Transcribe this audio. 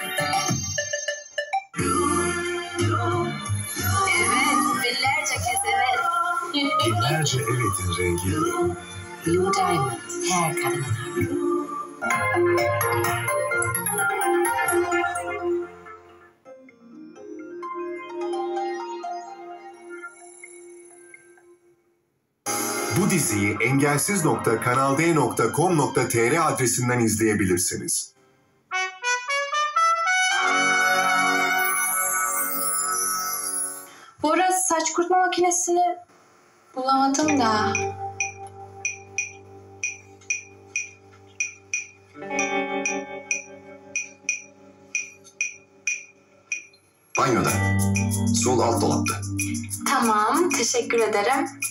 Binlerce kez evet. Binlerce evetin rengi Blue. Blue Diamond, her kadının hakkı. Bu diziyi engelsiz.kanalde.com.tr adresinden izleyebilirsiniz. Bu arada saç kurutma makinesini bulamadım da. Banyoda. Sol alt dolapta. Tamam, teşekkür ederim.